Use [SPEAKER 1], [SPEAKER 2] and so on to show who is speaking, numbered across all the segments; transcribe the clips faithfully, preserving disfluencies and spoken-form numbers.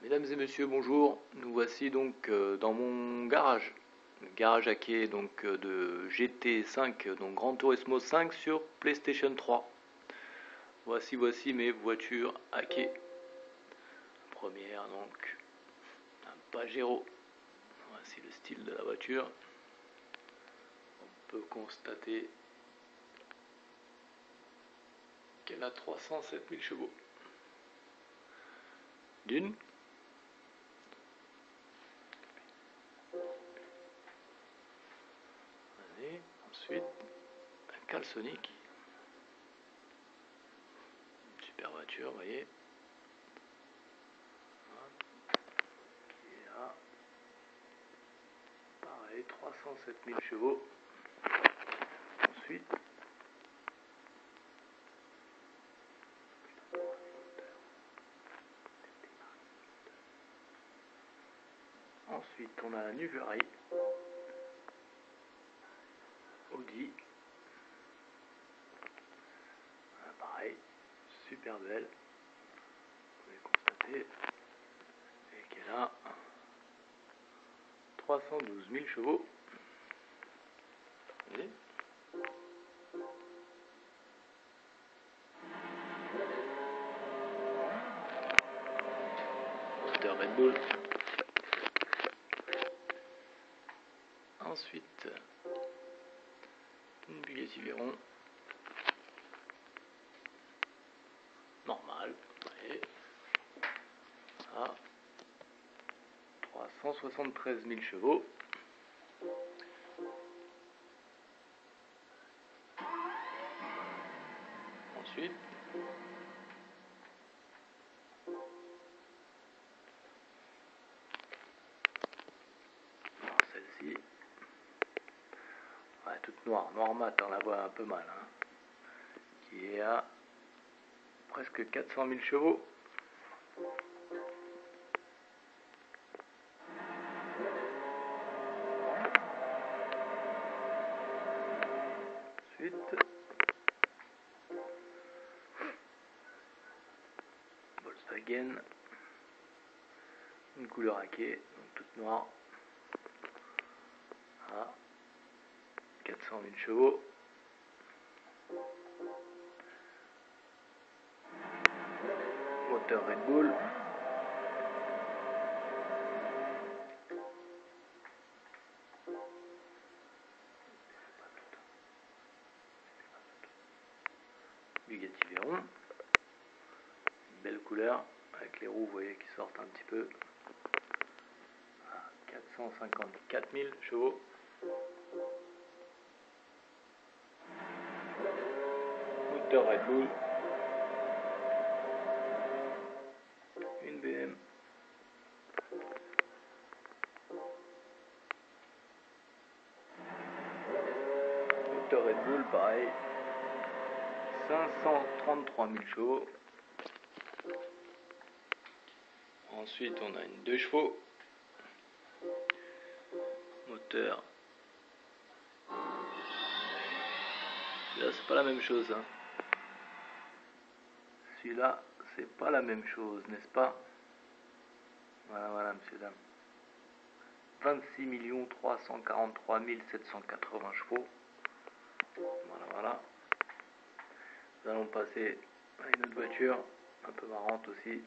[SPEAKER 1] Mesdames et messieurs, bonjour. Nous voici donc euh, dans mon garage. Le garage hacké donc euh, de G T cinq, donc Gran Turismo cinq sur PlayStation trois. Voici, voici mes voitures hackées. Première donc, un Pajero. Voici le style de la voiture. On peut constater qu'elle a trois cent sept mille chevaux. D'une. Allez, ensuite, un Caleçonic. Une super voiture, vous voyez. Qui est là. Pareil, trois cent sept mille chevaux. Ensuite, Ensuite, on a la Nuvuari, Audi, voilà, pareil, super belle, vous pouvez constater, et qu'elle a trois cent douze mille chevaux. Vous voyez ? Moteur Red Bull. Ensuite, une Bugatti Veyron. Normal, vous voyez. À trois cent soixante-treize mille chevaux. Ensuite, celle-ci, ouais, toute noire, noire mat, on la voit un peu mal, hein, qui est à presque quatre cent mille chevaux. Ensuite, Volkswagen, une couleur hackée, donc toute noire, à quatre cent mille chevaux. Moteur Red Bull. Bugatti Veyron. Une belle couleur, avec les roues, vous voyez, qui sortent un petit peu. À quatre cent cinquante-quatre mille chevaux. Moteur Red Bull. Une B M. Moteur Red Bull, pareil. cinq cent trente-trois mille chevaux. Ensuite, on a une deux chevaux. Moteur. Là, c'est pas la même chose. Hein. Celui-là, c'est pas la même chose, n'est-ce pas? Voilà, voilà, monsieur, dame. vingt-six millions trois cent quarante-trois mille sept cent quatre-vingts chevaux. Voilà, voilà. Nous allons passer à une autre voiture, un peu marrante aussi.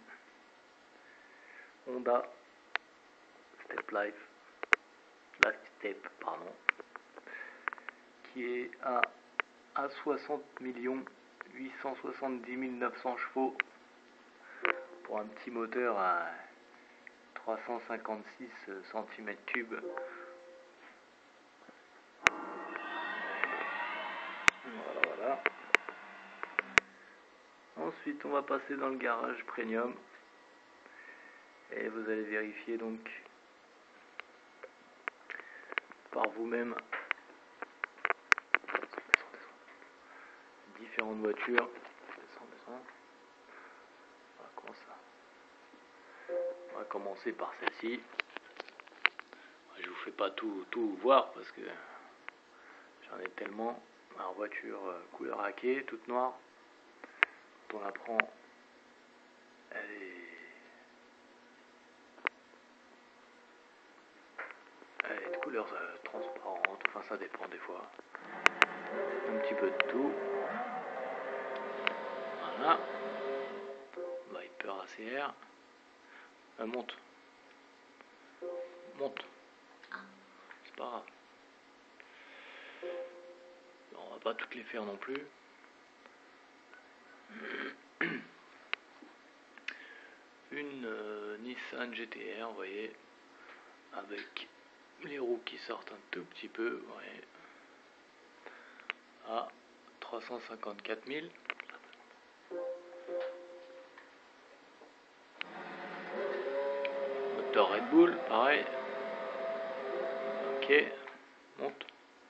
[SPEAKER 1] Honda Step Life. La Step, pardon. Qui est à, à soixante millions huit cent soixante-dix mille neuf cents chevaux. Pour un petit moteur à trois cent cinquante-six centimètres cubes. Voilà, voilà. Ensuite, on va passer dans le garage premium. Et vous allez vérifier donc par vous-même différentes voitures. Descends, descends. Voilà, comment ça. On va commencer par celle-ci. Je vous fais pas tout, tout voir parce que j'en ai tellement. Alors, voiture euh, couleur hackée, toute noire. Quand on la prend, elle est couleurs euh, transparentes, enfin ça dépend des fois. Un petit peu de tout. Voilà. Viper A C R. Euh, monte. Monte. C'est pas grave. Bon, on va pas toutes les faire non plus. Une euh, Nissan G T R, vous voyez, avec les roues qui sortent un tout petit peu, ouais, à trois cent cinquante-quatre mille. Moteur Red Bull, pareil. Ok, monte.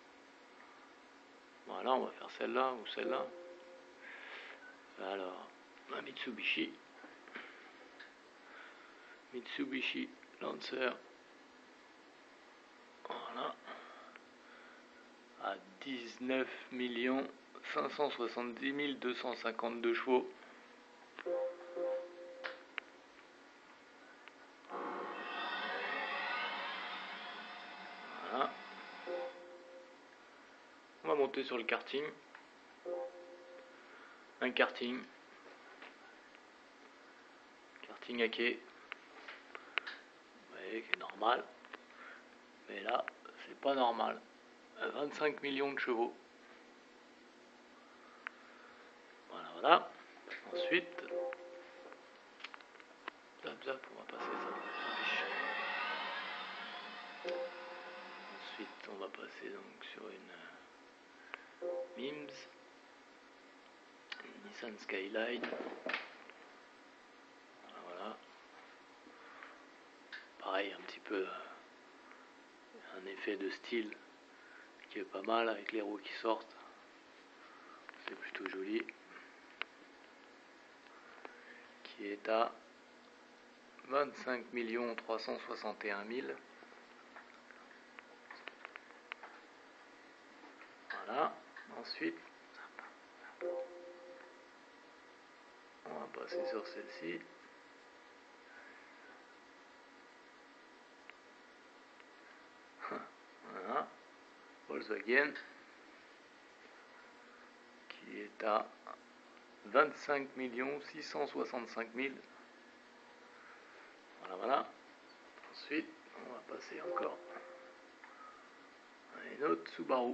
[SPEAKER 1] Voilà, on va faire celle-là ou celle-là. Alors, la Mitsubishi. Mitsubishi Lancer. Voilà. À dix-neuf millions cinq cent soixante-dix mille deux cent cinquante-deux chevaux. Voilà. On va monter sur le karting. Un karting. Karting à quai. Vous voyez, c'est normal. Mais là, c'est pas normal. vingt-cinq millions de chevaux. Voilà, voilà. Ensuite, zap, zap, on va passer ça. Ensuite, on va passer donc sur une Mims, une Nissan Skyline. Voilà, voilà. Pareil, un petit peu un effet de style qui est pas mal avec les roues qui sortent. C'est plutôt joli. Qui est à vingt-cinq millions trois cent soixante et un mille. Voilà. Ensuite, on va passer sur celle-ci. Voilà. Volkswagen. Qui est à vingt-cinq millions six cent soixante-cinq mille. Voilà, voilà. Ensuite, on va passer encore à une autre Subaru.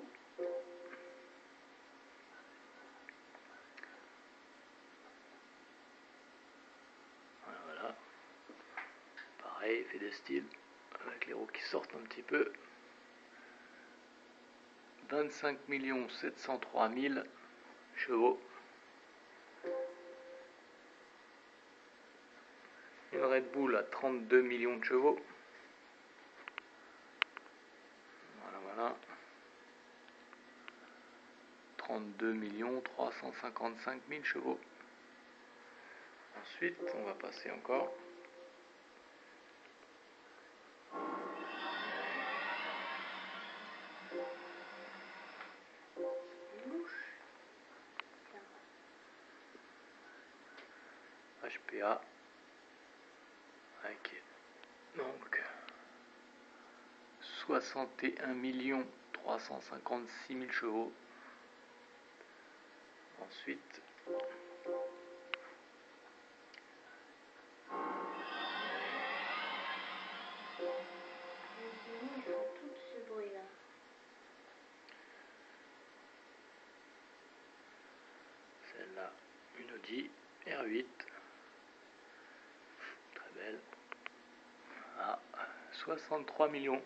[SPEAKER 1] Voilà, voilà. Pareil, effet de style, avec les roues qui sortent un petit peu. vingt-cinq millions sept cent trois mille chevaux. Une Red Bull à trente-deux millions de chevaux. Voilà, voilà. trente-deux millions trois cent cinquante-cinq mille chevaux. Ensuite, on va passer encore. H P A. Ok. Donc, soixante et un millions trois cent cinquante-six mille chevaux. Ensuite, celle-là, une Audi R huit. Très belle. À soixante-trois millions.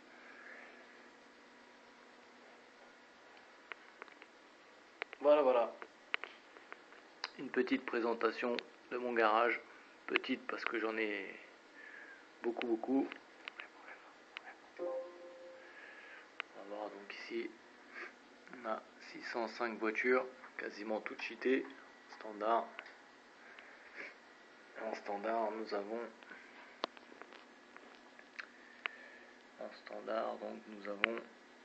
[SPEAKER 1] Voilà, voilà. Une petite présentation de mon garage. Petite parce que j'en ai beaucoup, beaucoup. On va voir donc ici. On a six cent cinq voitures, quasiment toutes cheatées. Standard. En standard, nous avons. En standard, donc nous avons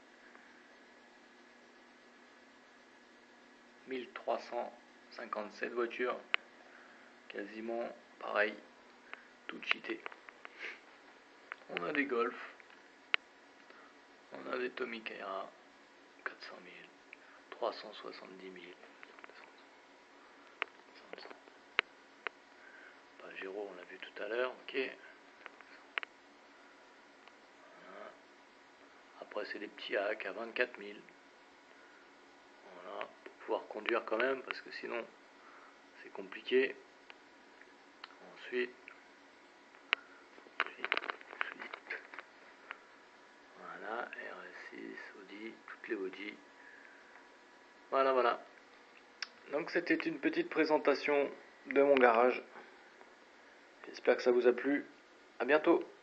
[SPEAKER 1] mille trois cent cinquante-sept voitures, quasiment pareil, toutes cheatées. On a des Golf, On a des Tommy Kaira, quatre cent mille, trois cent soixante-dix mille. Pajero, on l'a vu tout à l'heure, ok. Voilà. Après, c'est les petits hacks à vingt-quatre mille. Voilà, pour pouvoir conduire quand même, parce que sinon, c'est compliqué. Ensuite, voilà, R S six, Audi, toutes les Audi. Voilà, voilà. Donc c'était une petite présentation de mon garage. J'espère que ça vous a plu. À bientôt.